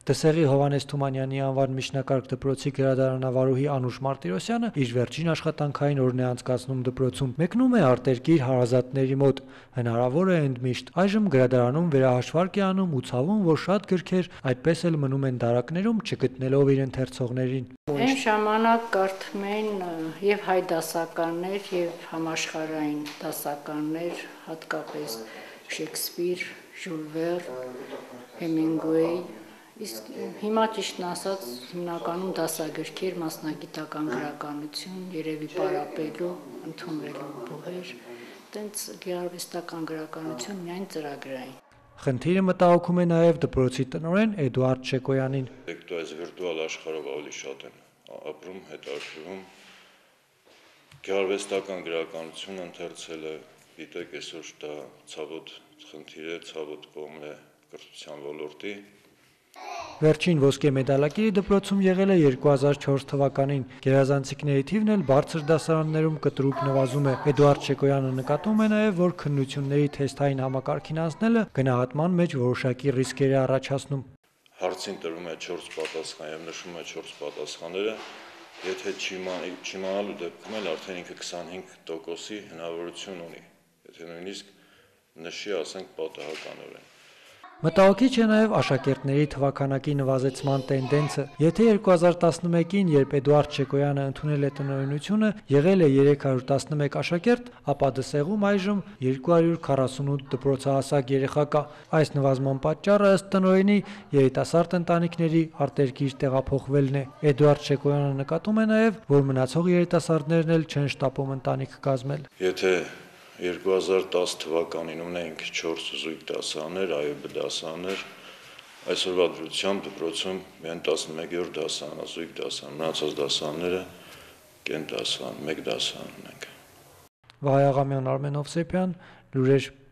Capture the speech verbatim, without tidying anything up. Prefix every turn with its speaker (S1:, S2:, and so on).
S1: Դսեղի Հովհաննես Թումանյանի անվան միջնակարգ դպրոցի գրադարանավարուհի Անուշ Մարտիրոսյանը իր վերջին աշխատանքային օրն է անցկացնում դպրոցում։ Մեկնում է արտերկիր հարազատների մոտ, հնարավոր է ընդմիշտ։ Այժմ գրադարանում վերահաշվարկ է անում ու ցավում, որ շատ գրքեր այդպես էլ մնում են դարակներում, չգտնելով իր ընթերցողներին։
S2: Այն ժամանակ կարդում էին եւ հայ դասականներ, եւ համաշխարհային դասականներ, հատկապես Շեքսպիր, Ժյուլ Վերն, Հեմինգուեյ։ Իսկ հիմա ճիշտն ասած հիմնականում դասագրքեր, մասնագիտական գրականություն, երևի պարապելու, ընդունվելու բուհեր, տենց գեղարվեստական գրականություն միայն ծրագրային։
S1: Խնդիրը մտահոգում է նաև դպրոցի տնօրեն Էդուարդ Շեկոյանին։
S3: Դե այս վիրտուալ աշխարհով ավելի շատ են ապրում, հետաքրքրվում։ Գեղարվեստական գրականություն ընթերցելը, գիտեք, այսօր դա ցավոտ խնդիր է, ցավոտ կողմ է կրթության ոլորտի։
S1: Վերջին ոսկե մեդալակիրը դպրոցում եղել է երկու հազար չորս թվականին։ Գերազանցիկների թիվն էլ բարձր դասարաններում կտրուկ նվազում է։ Էդուարդ Շեկոյանը նկատում է նաև, որ քննությունների թեստային համակարգին անցնելը գնահատման մեջ որոշակի ռիսկեր է առաջացնում։
S3: Հարցին տրվում է չորս պատասխան եւ նշում է չորս պատասխանները, եթե չիմանալու դեպքում էլ արդեն ինքը քսանհինգ տոկոսի հնարավորություն ունի, եթե նույնիսկ նշի, ասենք, պատահականորեն։
S1: Մտահոգիչ է նաև աշակերտների թվաքանակի նվազեցման տենդենսը։ Եթե երկու հազար տասնմեկին, երբ Էդուարդ Շեկոյանը ընդունել է տնօրինությունը, եղել է երեք հարյուր տասնմեկ աշակերտ, ապա Դսեղում այժմ երկու հարյուր քառասունութ դպրոցահասակ երեխա կա։ Այս նվազման պատճառը ըստ տնօրենի երիտասարդ ընտանիքների արտերկիր տեղափոխվելն է։ Էդուարդ Շեկոյանը նկատում է նաև, որ մնացող երիտասարդներն էլ չեն շտապում ընտանիք կազմել։
S3: Եթե երկու հազար տասը թվականին ունեինք չորս զույգ դասարաններ, այո դասարաններ, այսօրվա դրությամբ դպրոցում միայն տասնմեկերորդ դասարանը զույգ դասարան, մնացած դասարանները կեն դասարան, մեկ դասարան ունենք։
S1: Վահե Աղամյան, Արմեն Հովսեփյան, լուրեր։